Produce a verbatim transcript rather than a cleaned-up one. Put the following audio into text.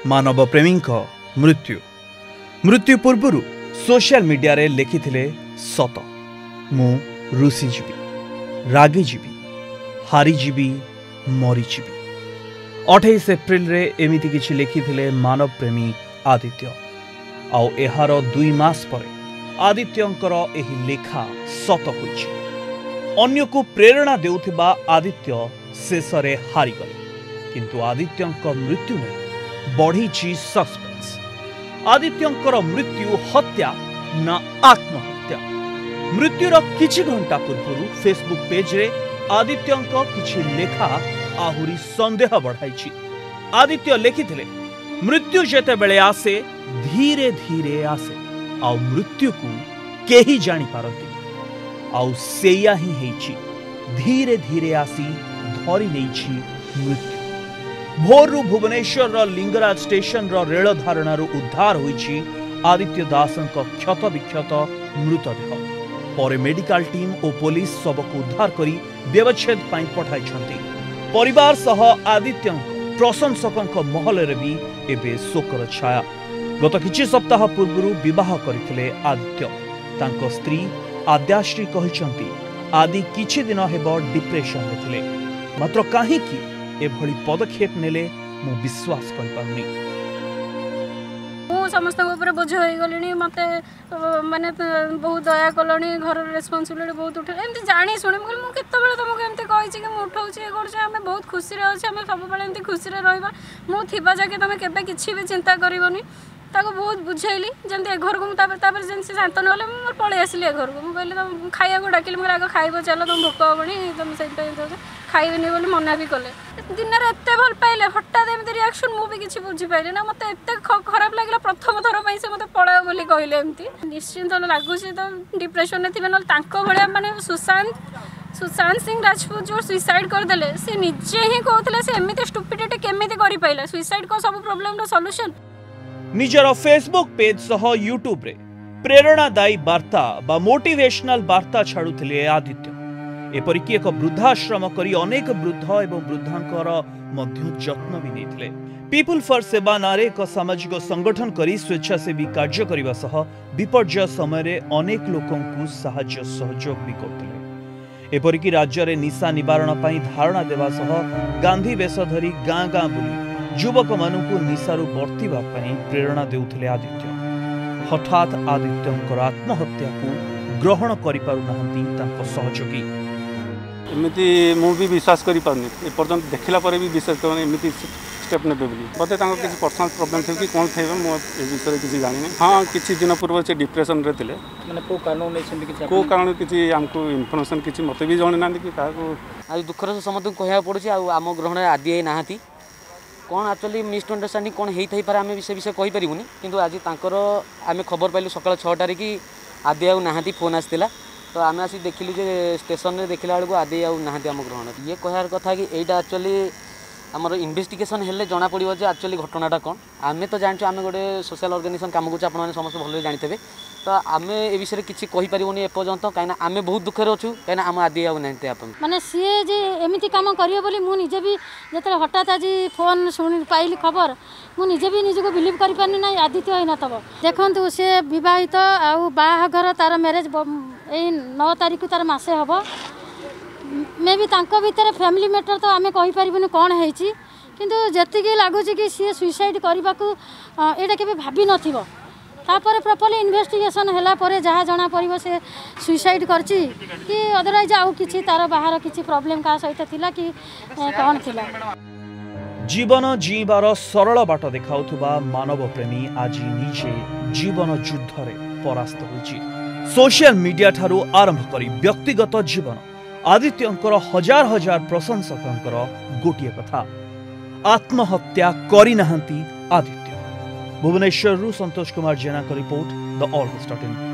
मानव प्रेमी मृत्यु मृत्यु पूर्व सोशल मीडिया रे लिखिथिले सत मु रुसी जीवी रागी जीवी हारी जीवी मरी जीवी अठाईस एप्रिल रे एमिति किछि लिखिथिले मानव प्रेमी आदित्य आउ एहार दुई मास परे आदित्यंकर एही लेखा सत होइछि। अन्य को प्रेरणा देउथिबा आदित्य शेषरे हारी गले किंतु आदित्यंक मृत्यु ने बढ़ी सस्पेंस। आदित्यंकर मृत्यु हत्या ना आत्महत्या। मृत्युर किछि घंटा पूर्व फेसबुक पेज रे आदित्यंक किछि लेखा आहुरी संदेह बढ़ाई। आदित्य लिखिथिले मृत्यु जेते बेले आसे धीरे धीरे आसे आउ मृत्यु को केही जानी पारती आउ सेया ही हेछि धीरे धीरे आसी धरी नेछि मृत्यु। भोरु भुवनेश्वर लिंगराज स्टेशन रेल धारणा उद्धार होइछि आदित्य दासंक क्षत विक्षत मृतदेह। पर मेडिकल टीम और पुलिस सबको उद्धार करी व्यवच्छेद पाई पठाइछंती। परिवार सह आदित्य प्रशंसकंक महल रे भी एबे शोकर छाया। गत किछि सप्ताह पूर्व विवाह करथिले आदित्य। तांको स्त्री आद्याश्री कहिसंती आदि किछि दिन हेबो डिप्रेशन में थिले मात्र काहे कि एभली पदक्षेप नेले मु विश्वास कर पाउनी। मु समस्त ऊपर बोझ हो गलिनी मते माने बहुत दया कलनी घर रेस्पोंसिबिलिटी बहुत उठे एमती जानी सुनी मु मु केते बेले तुमको एमती कहि छि कि मु उठाउछि ए करछि हमें बहुत खुशी रे अछि हमें सब बेले एमती खुशी रे रहबा मु थिबा जाके तमे केबे किछि भी चिंता करिवनी ताको बहुत बुझाइली जंती घर को तापर तापर जन से शांत नले मु पळे आसली घर को मु कहले तुम खाइया को डाकिल मु आगे खाइबो चलो तुम भोक होबनी तुम सेटा खाइबेनी बोली मना भी कले दिन रे एते भल पाइले हठात एमती रिएक्शन मु भी किछि बुझी पाइले ना मते एते खराब लागला प्रथम थर पई से मते पळाओ बोली कहले एमती निश्चिंत लागु छी तो डिप्रेशन ने थिबे न तांको भलिया माने सुशांत सुशांत सिंह राजपूत जो सुसाइड कर देले से निजे ही कहथले से एमिति स्टुपिडिटी केमिति करि पाइला सुसाइड को सब प्रॉब्लम रो सॉल्यूशन। निजर फेसबुक पेज सह यूट्यूब रे प्रेरणादायी वार्ता बा मोटिवेशनल वार्ता छाड़ुथिले आदित्य। एपरिकी एक वृद्धाश्रम करी अनेक वृद्ध एवं वृद्धांकर मध्य जत्न भी नेथिले। पीपुल फॉर सेवा नारे एक सामाजिक संगठन करी स्वेच्छासेवी कार्य करिवा सह विपर्जय समय रे अनेक लोकंकु सहाय्य सहयोग भी करथिले। एपरिकी राज्य रे निशा निवारण पई धारणा देवा सह गांधी वेश धरी गाँ गाँ बुली युवक मानू निशारू बर्तिबा पई प्रेरणा देउथिले आदित्य। हठात आदित्यंकर आत्महत्या को ग्रहण करि पारु नाहंती तांको सहयोगी। एमती मु भी विश्वास करि पारनी ए पर्यंत देखला परे भी विश्वास करनी एमती स्टेप ने बेबली बते तांको किसी पर्सनल प्रॉब्लम थे कि कोन थेबे मो ए विषय किसी जानि नै। हां किछि दिन पूर्व से डिप्रेशन रे थिले माने को कारण नै छन कि को कारण किछि हमको इन्फॉर्मेशन किछि मते भी जण नांदी कि काको आज दुखर समस्त कहया पड़ुछि आ आम ग्रहण आदि नाहंती कौन एक्चुअली मिसअंडरस्टैंडिंग कौन होता है आम से विषय कहीपरूनी किंतु आज तांकर आम खबर पाइलु सकाल छटारे कि आदि आउ नाहांती फोन आसला तो आम आसी देखिलु जे स्टेशन में देखला बेलू आदि आउ नाहांती आम ग्रहण ये कहर कथा कि एटा एक्चुअली आमर इन्वेस्टिगेशन हेल्ले जना पड़ो जे एक्चुअली घटनाटा कौन आम तो जानछु आम गोटे सोशल ऑर्गेनाइजेशन काम करूँ आपने समस्त भल जानते तो आम ए विषय किसी कहीपरूनी एपर्यंत कहीं आम बहुत दुखे अच्छु कहीं आम आदि आउ ना माने सी जे एमती कम करियो बोली मु निजे भी जते हठात आज फोन सुन पाइली खबर मु निजे भी निजे को बिलीव करि पानी ना आदित्य होई ना तब देखंतु से विवाहित आउ बाहाघर तार मैरिज ए नौ तारिख तार मासे हबो मे भी तांको भीतर फैमिली मैटर तो आमे कहि परिबनी कोन हेछि किंतु जतिके लागु कि सी सुसाइड करबा को एटा केबे भाबी नथिबो तापर प्रॉपर्ली इन्वेस्टिगेशन हैला परे जहाँ जना पड़ो से सुसाइड करची कि अदरवाइज आउ किछि तार बाहर किछि प्रॉब्लम का सहित थिला कि कौन थिला। जीवन जीवार सरल बाट देखाउथुबा मानव प्रेमी आज निजे जीवन युद्ध रे परास्त होइछि। सोशल मीडिया ठारू आरंभ करी व्यक्तिगत जीवन आदित्यंकर हजार हजार प्रशंसकंकर गोटिए कथा आत्महत्या करि नाहंती आदित्य। भुवनेश्वर संतोष कुमार जेना का रिपोर्ट द ऑलस्ट डॉट इन।